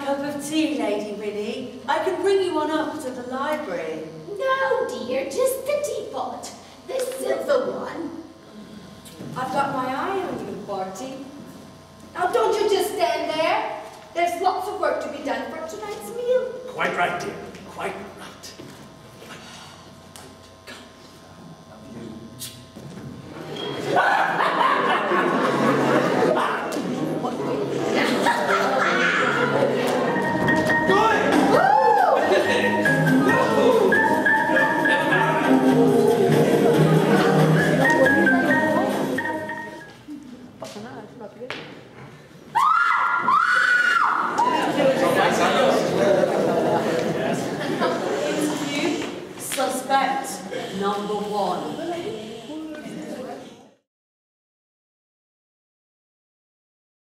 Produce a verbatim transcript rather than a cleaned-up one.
a cup of tea, Lady Winnie? I can bring you on up to the library. No, dear, just the teapot. The silver one. I've got my eye on you, Barty. Now don't you just stand there. There's lots of work to be done for tonight's meal. Quite right, dear. Quite right. Suspect number one.